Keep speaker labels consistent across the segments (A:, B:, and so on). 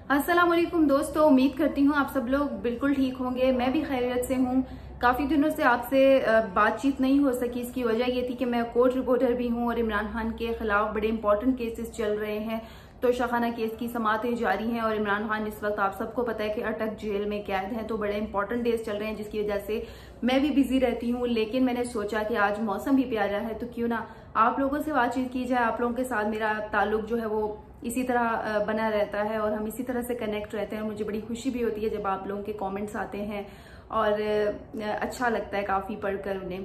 A: अस्सलाम वालेकुम दोस्तों, उम्मीद करती हूँ आप सब लोग बिल्कुल ठीक होंगे। मैं भी खैरियत से हूँ। काफी दिनों से आपसे बातचीत नहीं हो सकी। इसकी वजह ये थी कि मैं कोर्ट रिपोर्टर भी हूँ और इमरान खान के खिलाफ बड़े इंपॉर्टेंट केसेस चल रहे हैं। तोशाखाना केस की समाअतें जारी हैं और इमरान खान इस वक्त आप सबको पता है कि अटक जेल में कैद हैं। तो बड़े इंपॉर्टेंट डेज चल रहे हैं जिसकी वजह से मैं भी बिजी रहती हूँ। लेकिन मैंने सोचा कि आज मौसम भी प्यारा है तो क्यों ना आप लोगों से बातचीत की जाए। आप लोगों के साथ मेरा ताल्लुक जो है वो इसी तरह बना रहता है और हम इसी तरह से कनेक्ट रहते हैं। मुझे बड़ी खुशी भी होती है जब आप लोगों के कमेंट्स आते हैं और अच्छा लगता है काफ़ी पढ़कर उन्हें।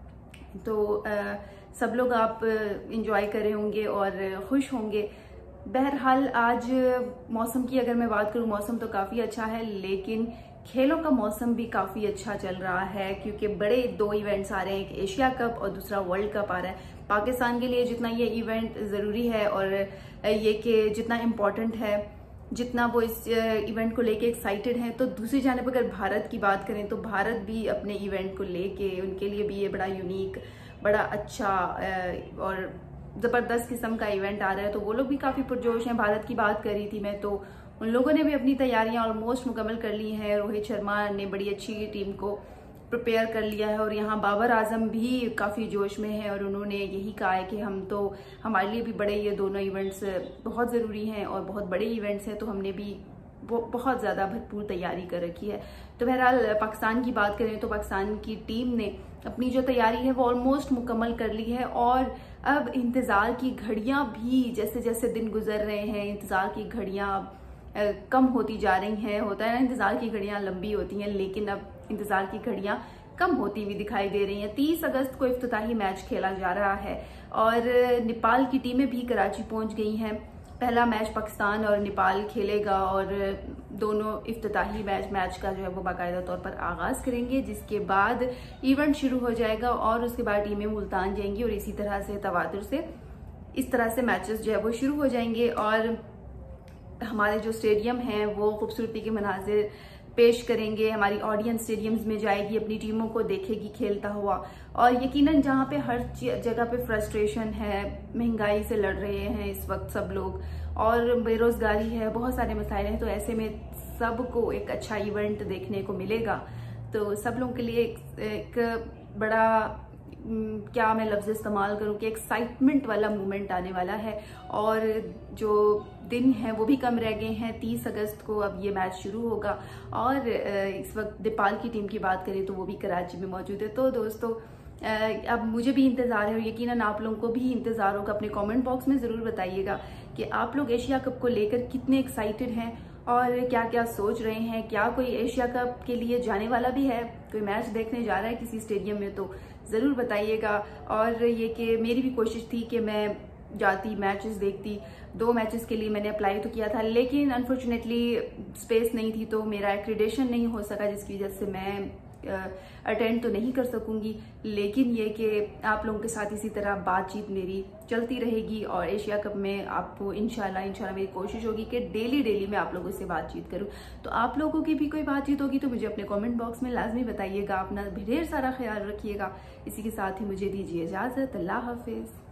A: तो सब लोग आप इंजॉय कर रहे होंगे और खुश होंगे। बहरहाल आज मौसम की अगर मैं बात करूं, मौसम तो काफ़ी अच्छा है लेकिन खेलों का मौसम भी काफ़ी अच्छा चल रहा है क्योंकि बड़े दो इवेंट्स आ रहे हैं, एक एशिया कप और दूसरा वर्ल्ड कप आ रहा है। पाकिस्तान के लिए जितना ये इवेंट ज़रूरी है और ये कि जितना इम्पोर्टेंट है, जितना वो इस इवेंट को लेके एक्साइटेड हैं, तो दूसरी जानिब अगर भारत की बात करें तो भारत भी अपने इवेंट को लेके, उनके लिए भी ये बड़ा यूनिक, बड़ा अच्छा और ज़बरदस्त किस्म का इवेंट आ रहा है। तो वो लोग भी काफ़ी पुरजोश हैं। भारत की बात कर रही थी मैं, तो उन लोगों ने भी अपनी तैयारियां ऑलमोस्ट मुकम्मल कर ली हैं। रोहित शर्मा ने बड़ी अच्छी टीम को प्रिपेयर कर लिया है और यहाँ बाबर आजम भी काफ़ी जोश में है और उन्होंने यही कहा है कि हम तो, हमारे लिए भी बड़े ये दोनों इवेंट्स बहुत ज़रूरी हैं और बहुत बड़े इवेंट्स हैं, तो हमने भी बहुत ज़्यादा भरपूर तैयारी कर रखी है। तो बहरहाल पाकिस्तान की बात करें तो पाकिस्तान की टीम ने अपनी जो तैयारी है वो ऑलमोस्ट मुकम्मल कर ली है और अब इंतज़ार की घड़ियां भी जैसे जैसे दिन गुजर रहे हैं, इंतज़ार की घड़ियां कम होती जा रही हैं। होता है ना, इंतज़ार की घड़ियां लंबी होती हैं लेकिन अब इंतज़ार की घड़ियां कम होती हुई दिखाई दे रही हैं। 30 अगस्त को इफ्तिताही मैच खेला जा रहा है और नेपाल की टीमें भी कराची पहुंच गई हैं। पहला मैच पाकिस्तान और नेपाल खेलेगा और दोनों इफ्तिताही मैच का जो है वो बाकायदा तौर पर आगाज करेंगे, जिसके बाद इवेंट शुरू हो जाएगा और उसके बाद टीमें मुल्तान जाएंगी और इसी तरह से तवातुर से इस तरह से मैचेस जो है वो शुरू हो जाएंगे और हमारे जो स्टेडियम हैं वो खूबसूरती के मनाजिर पेश करेंगे। हमारी ऑडियंस स्टेडियम्स में जाएगी, अपनी टीमों को देखेगी खेलता हुआ और यकीनन जहाँ पे हर जगह पे फ्रस्ट्रेशन है, महंगाई से लड़ रहे हैं इस वक्त सब लोग और बेरोजगारी है, बहुत सारे मसाइल हैं, तो ऐसे में सबको एक अच्छा इवेंट देखने को मिलेगा। तो सब लोगों के लिए एक बड़ा क्या मैं लफ्ज़ इस्तेमाल करूं कि एक्साइटमेंट वाला मोमेंट आने वाला है और जो दिन है वो भी कम रह गए हैं। 30 अगस्त को अब ये मैच शुरू होगा और इस वक्त नेपाल की टीम की बात करें तो वो भी कराची में मौजूद है। तो दोस्तों अब मुझे भी इंतज़ार है और यकीनन आप लोगों को भी इंतज़ार होगा। अपने कमेंट बॉक्स में ज़रूर बताइएगा कि आप लोग एशिया कप को लेकर कितने एक्साइटेड हैं और क्या क्या सोच रहे हैं। क्या कोई एशिया कप के लिए जाने वाला भी है, कोई मैच देखने जा रहा है किसी स्टेडियम में, तो ज़रूर बताइएगा। और ये कि मेरी भी कोशिश थी कि मैं जाती, मैचेस देखती। 2 मैचेस के लिए मैंने अप्लाई तो किया था लेकिन अनफॉर्चुनेटली स्पेस नहीं थी, तो मेरा एक्रीडेशन नहीं हो सका, जिसकी वजह से मैं अटेंड तो नहीं कर सकूंगी। लेकिन ये कि आप लोगों के साथ इसी तरह बातचीत मेरी चलती रहेगी और एशिया कप में आपको इंशाल्लाह मेरी कोशिश होगी कि डेली मैं आप लोगों से बातचीत करूं। तो आप लोगों की भी कोई बातचीत होगी तो मुझे अपने कमेंट बॉक्स में लाजमी बताइएगा। अपना ढेर सारा ख्याल रखिएगा। इसी के साथ ही मुझे दीजिए इजाज़त। अल्लाह हाफिज़।